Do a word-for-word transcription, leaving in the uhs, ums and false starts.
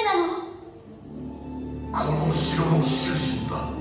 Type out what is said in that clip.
なの？ この城の主人だ。